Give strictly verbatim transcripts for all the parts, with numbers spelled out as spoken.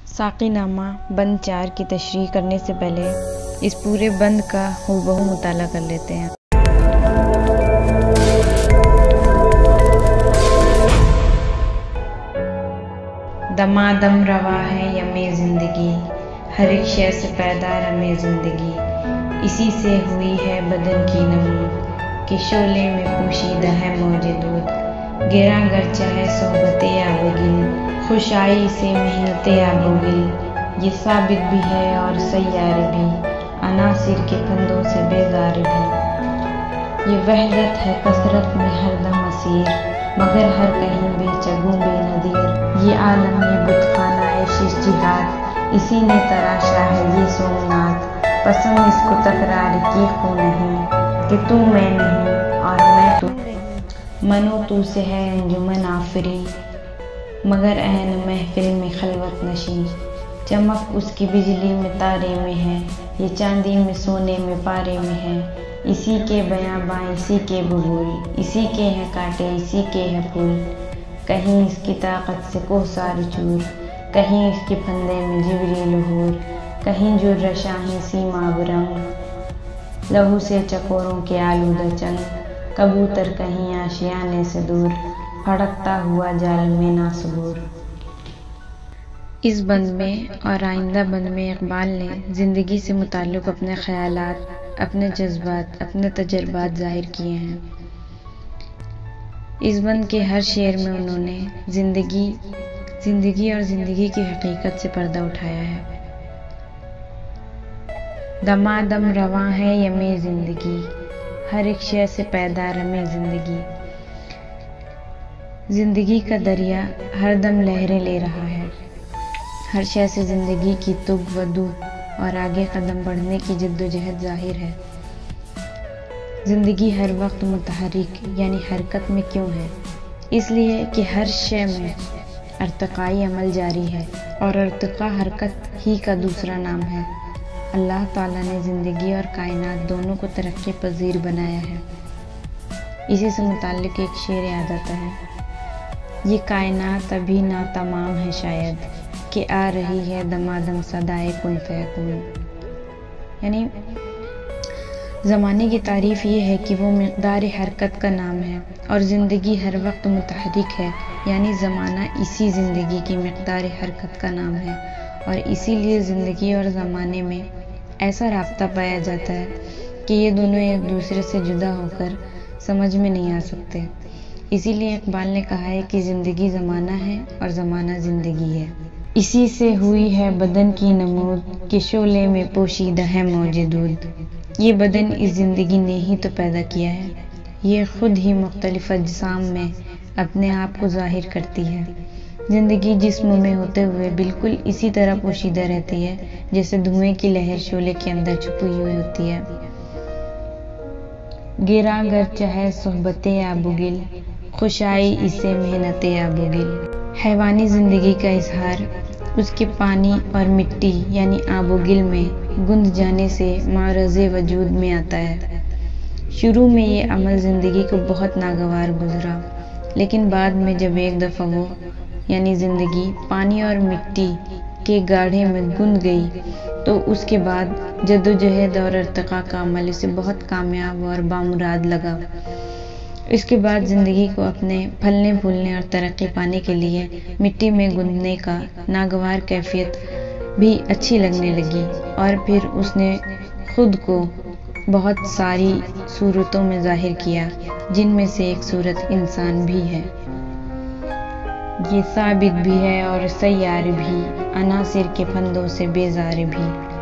ساقی نامہ بند چار کی تشریح کرنے سے پہلے اس پورے بند کا ہو بہو مطالعہ کر لیتے ہیں۔ دمادم روا ہے یم زندگی، ہر ایک شے سے پیدا رم زندگی، اسی سے ہوئی ہے بدن کی نمود کہ شعلے میں پوشیدہ ہے موج دود، گراں گرچہ ہے صحبت آبگل، خوش آئی سے محنت آبگل، یہ ثابت بھی ہے اور سیار بھی، عناصر کے پھندوں سے بیزار بھی، یہ وحدت ہے کثرت میں ہر دم اسیر، مگر ہر کہیں بے چگوں بے نظیر، یہ عالم یہ بت خانہ شش جہاد، اسی نے تراشا ہے یہ سومنات، پسند اس کو تکرار کی خو نہیں کہ تو میں نہیں اور میں تو، منو تو سے ہے انجمن آفری، مگر عین محفل میں خلوت نشیں، چمک اس کی بجلی میں تارے میں ہے، یہ چاندی میں سونے میں پارے میں ہے، اسی کے بیاباں اسی کے ببول، اسی کے ہیں کانٹے اسی کے ہیں پھول، کہیں اس کی طاقت سے کوثر چور، کہیں اس کے پھندے میں جبری لہور، کہیں جو رشاہیں سیما برنگ، لہو سے چکوروں کے آلودہ چنگ، کبوتر کہیں آشیانے سے دور، پھڑکتا ہوا جال میں ناصبور۔ اس بند میں اور آئندہ بند میں اقبال نے زندگی سے متعلق اپنے خیالات، اپنے جذبات، اپنے تجربات ظاہر کیے ہیں۔ اس بند کے ہر شعر میں انہوں نے زندگی زندگی اور زندگی کی حقیقت سے پردہ اٹھایا ہے۔ دمادم رواں ہے یم زندگی، ہر ایک شے سے پیدا رم زندگی، زندگی کا دریا ہر دم لہریں لے رہا ہے، ہر شے سے زندگی کی تگ و دو اور آگے قدم بڑھنے کی جد و جہد ظاہر ہے۔ زندگی ہر وقت متحرک یعنی حرکت میں کیوں ہے؟ اس لیے کہ ہر شے میں ارتقائی عمل جاری ہے، اور ارتقاء حرکت ہی کا دوسرا نام ہے۔ اللہ تعالیٰ نے زندگی اور کائنات دونوں کو ترقی پذیر بنایا ہے۔ اسی سے متعلق ایک شعر یاد آتا ہے، یہ کائنات ابھی ناتمام ہے شاید، کہ آ رہی ہے دمادم صدائے کن فیکون، یعنی زمانے کی تعریف یہ ہے کہ وہ مقدار حرکت کا نام ہے، اور زندگی ہر وقت متحرک ہے، یعنی زمانہ اسی زندگی کی مقدار حرکت کا نام ہے، اور اسی لیے زندگی اور زمانے میں ایسا رابطہ پایا جاتا ہے کہ یہ دونوں ایک دوسرے سے جدا ہو کر سمجھ میں نہیں آ سکتے۔ اسی لیے اقبال نے کہا ہے کہ زندگی زمانہ ہے اور زمانہ زندگی ہے، اسی سے ہوئی ہے بدن کی نمود کہ شعلے میں پوشیدہ ہے موج دود، یہ بدن اس زندگی نے ہی تو پیدا کیا ہے، یہ خود ہی مختلف اجسام میں اپنے آپ کو ظاہر کرتی ہے۔ زندگی جسم میں ہوتے ہوئے بالکل اسی طرح پوشیدہ رہتی ہے جیسے دھوئیں کی لہر شعلے کے اندر چھپی ہوئی ہوتی ہے۔ گراں گرچہ ہے صحبت آبگل، خوش آئی اسے محنت آبگل، حیوانی زندگی کا اظہار اس کے پانی اور مٹی یعنی آب و گل میں گند جانے سے معرض وجود میں آتا ہے۔ شروع میں یہ عمل زندگی کو بہت ناگوار گزرا، لیکن بعد میں جب ایک دفعہ وہ یعنی زندگی پانی اور مٹی کے گاڑھے میں گند گئی تو اس کے بعد جد و جہد اور ارتقاء کا عمل اسے بہت کامیاب اور بامراد لگا۔ اس کے بعد زندگی کو اپنے پھلنے پھولنے اور ترقی پانے کے لیے مٹی میں گندنے کا ناگوار کیفیت بھی اچھی لگنے لگی، اور پھر اس نے خود کو بہت ساری صورتوں میں ظاہر کیا، جن میں سے ایک صورت انسان بھی ہے۔ یہ ثابت بھی ہے اور سیار بھی، عناصر کے پھندوں سے بیزار بھی۔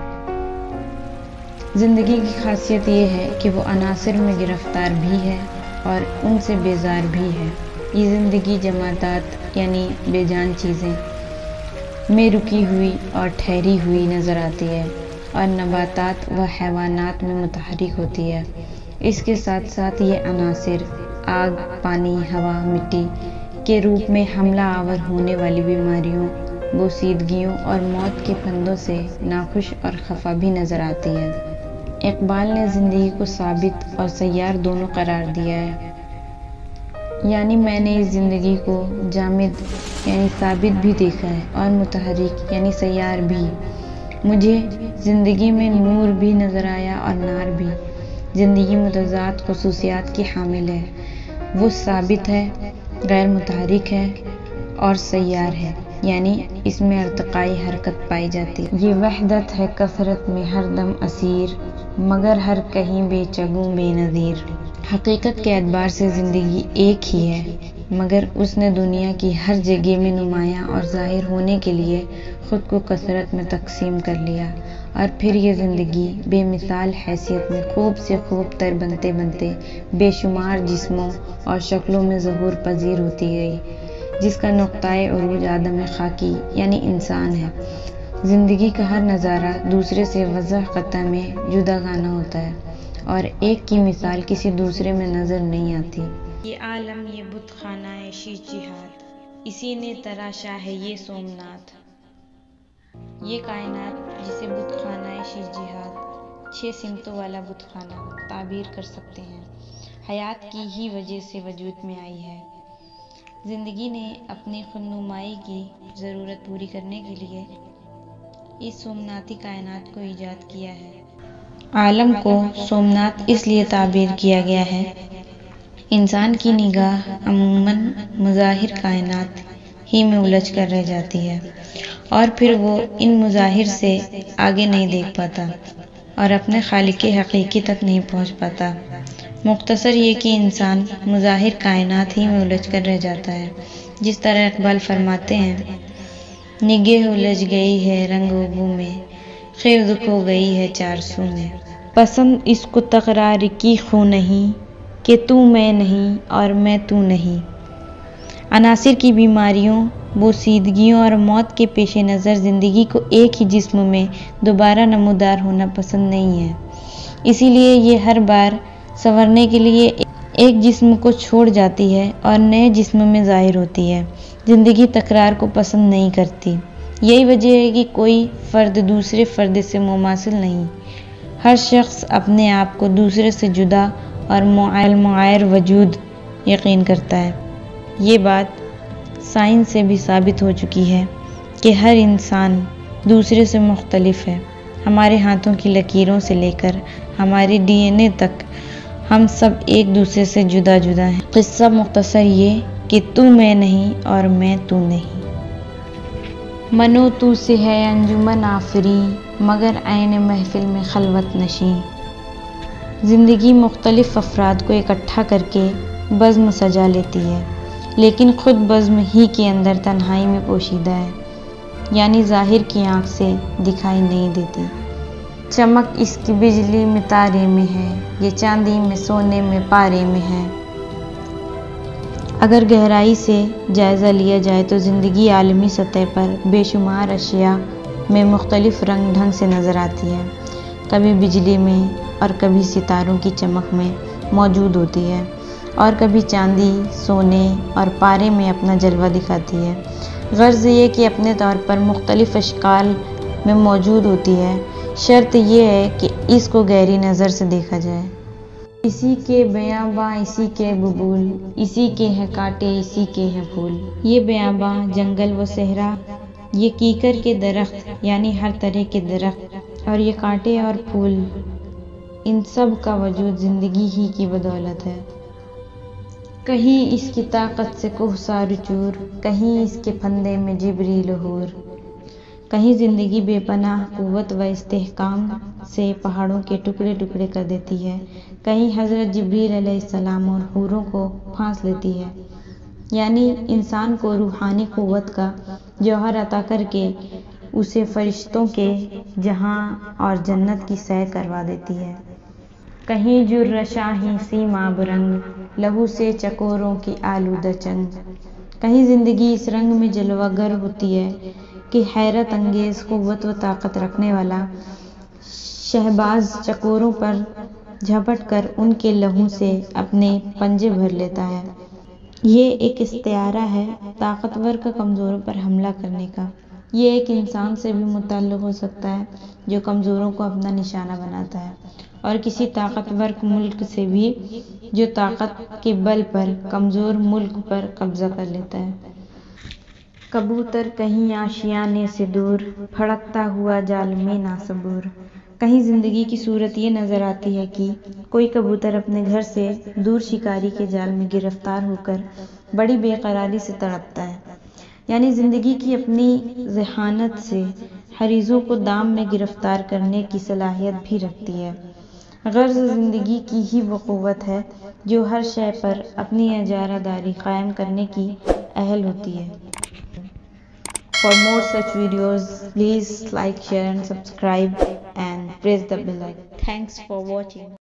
زندگی کی خاصیت یہ ہے کہ وہ عناصر میں گرفتار بھی ہے اور ان سے بیزار بھی ہے۔ یہ زندگی جمادات یعنی بے جان چیزیں میں رکی ہوئی اور ٹھہری ہوئی نظر آتی ہے، اور نباتات و حیوانات میں متحرک ہوتی ہے۔ اس کے ساتھ ساتھ یہ عناصر آگ، پانی، ہوا، مٹی کے روپ میں حملہ آور ہونے والی بیماریوں، بوسیدگیوں اور موت کے پھندوں سے ناخوش اور خفا بھی نظر آتی ہے۔ اقبال نے زندگی کو ثابت اور سیار دونوں قرار دیا ہے۔ یعنی میں نے اس زندگی کو جامد یعنی ثابت بھی دیکھا ہے اور متحرک یعنی سیار بھی۔ مجھے زندگی میں نور بھی نظر آیا اور نار بھی۔ زندگی متضاد خصوصیات کی حامل ہے، وہ ثابت ہے، غیر متحرک ہے اور سیار ہے، یعنی اس میں ارتقائی حرکت پائی جاتی ہے۔ یہ وحدت ہے کثرت میں ہر دم اسیر، مگر ہر کہیں بے چگوں بے نظیر۔ حقیقت کے اعتبار سے زندگی ایک ہی ہے، مگر اس نے دنیا کی ہر جگہ میں نمایاں اور ظاہر ہونے کے لیے خود کو کثرت میں تقسیم کر لیا، اور پھر یہ زندگی بے مثال حیثیت میں خوب سے خوب تر بنتے بنتے بے شمار جسموں اور شکلوں میں ظہور پذیر ہوتی گئی، جس کا نقطۂ عروج آدم خاکی یعنی انسان ہے۔ زندگی کا ہر نظارہ دوسرے سے واضح قطع میں جداگانہ ہوتا ہے، اور ایک کی مثال کسی دوسرے میں نظر نہیں آتی۔ یہ عالم، یہ بت خانہ ہے شیش جہاد، اسی نے تراشا ہے یہ سومناتھ۔ یہ کائنات جسے بت خانہ شیش جہاد، چھ سمتوں والا بت خانہ تعبیر کر سکتے ہیں، حیات کی ہی وجہ سے وجود میں آئی ہے۔ زندگی نے اپنی خودنمائی کی ضرورت پوری کرنے کے لیے اس سومناتی کائنات کو ایجاد کیا ہے۔ عالم کو سومناتھ اس لیے تعبیر کیا گیا ہے، انسان کی نگاہ عموماً مظاہر کائنات ہی میں الجھ کر رہ جاتی ہے، اور پھر وہ ان مظاہر سے آگے نہیں دیکھ پاتا اور اپنے خالق حقیقی تک نہیں پہنچ پاتا۔ مختصر یہ کہ انسان مظاہر کائنات ہی میں الجھ کر رہ جاتا ہے۔ جس طرح اقبال فرماتے ہیں، نگہ الجھ گئی ہے رنگ و بو میں، خرد کھو گئی ہے چار سو میں۔ پسند اس کو تکرار کی خو نہیں، کہ تو میں نہیں اور میں تو نہیں۔ عناصر کی بیماریوں، بوسیدگیوں اور موت کے پیش نظر زندگی کو ایک ہی جسم میں دوبارہ نمودار ہونا پسند نہیں ہے، اسی لیے یہ ہر بار سنورنے کے لیے ایک جسم کو چھوڑ جاتی ہے اور نئے جسم میں ظاہر ہوتی ہے۔ زندگی تکرار کو پسند نہیں کرتی۔ یہی وجہ ہے کہ کوئی فرد دوسرے فرد سے مماثل نہیں، ہر شخص اپنے آپ کو دوسرے سے جدا اور المغایر وجود یقین کرتا ہے۔ یہ بات سائنس سے بھی ثابت ہو چکی ہے کہ ہر انسان دوسرے سے مختلف ہے۔ ہمارے ہاتھوں کی لکیروں سے لے کر ہمارے ڈی این اے تک ہم سب ایک دوسرے سے جدا جدا ہیں۔ قصہ مختصر یہ کہ تو میں نہیں اور میں تو نہیں۔ منو تو سے ہے انجمن آفری، مگر عین محفل میں خلوت نشیں۔ زندگی مختلف افراد کو اکٹھا کر کے بزم سجا لیتی ہے، لیکن خود بزم ہی کے اندر تنہائی میں پوشیدہ ہے، یعنی ظاہر کی آنکھ سے دکھائی نہیں دیتی۔ چمک اس کی بجلی میں تارے میں ہے، یہ چاندی میں سونے میں پارے میں ہے۔ اگر گہرائی سے جائزہ لیا جائے تو زندگی عالمی سطح پر بے شمار اشیاء میں مختلف رنگ ڈھنگ سے نظر آتی ہے، کبھی بجلی میں اور کبھی ستاروں کی چمک میں موجود ہوتی ہے، اور کبھی چاندی، سونے اور پارے میں اپنا جلوہ دکھاتی ہے۔ غرض یہ کہ اپنے طور پر مختلف اشکال میں موجود ہوتی ہے، شرط یہ ہے کہ اس کو گہری نظر سے دیکھا جائے۔ اسی کے بیاباں اسی کے ببول، اسی کے ہیں کانٹے اسی کے ہیں پھول۔ یہ بیاباں، جنگل و صحرا، یہ کیکر کے درخت یعنی ہر طرح کے درخت، اور یہ کانٹے اور پھول، ان سب کا وجود زندگی ہی کی بدولت ہے۔ کہیں اس کی طاقت سے کوہسار چور، کہیں اس کے پھندے میں جبریل حور۔ کہیں زندگی بے پناہ قوت و استحکام سے پہاڑوں کے ٹکڑے ٹکڑے کر دیتی ہے، کہیں حضرت جبریل علیہ السلام اور حوروں کو پھانس لیتی ہے، یعنی انسان کو روحانی قوت کا جوہر عطا کر کے اسے فرشتوں کے جہاں اور جنت کی سیر کروا دیتی ہے۔ کہیں جر شاہی سیماب رنگ، لہو سے چکوروں کی آلودہ چنگ۔ کہیں زندگی اس رنگ میں جلوہ گر ہوتی ہے کہ حیرت انگیز قوت و طاقت رکھنے والا شہباز چکوروں پر جھپٹ کر ان کے لہو سے اپنے پنجے بھر لیتا ہے۔ یہ ایک استعارہ ہے طاقتور کا کمزوروں پر حملہ کرنے کا۔ یہ ایک انسان سے بھی متعلق ہو سکتا ہے جو کمزوروں کو اپنا نشانہ بناتا ہے اور کسی طاقتور ملک سے بھی جو طاقت کے بل پر کمزور ملک پر قبضہ کر لیتا ہے۔ کبوتر کہیں آشیانے سے دور، پھڑکتا ہوا جال میں ناصبور۔ کہیں زندگی کی صورت یہ نظر آتی ہے کہ کوئی کبوتر اپنے گھر سے دور شکاری کے جال میں گرفتار ہو کر بڑی بے قراری سے تڑپتا ہے، یعنی زندگی کی اپنی ذہانت سے حریصوں کو دام میں گرفتار کرنے کی صلاحیت بھی رکھتی ہے۔ غرض زندگی کی ہی وہ قوت ہے جو ہر شے پر اپنی اجارہ داری قائم کرنے کی اہل ہوتی ہے۔ For more such videos, please like, share and subscribe and press the bell icon. Thanks for watching.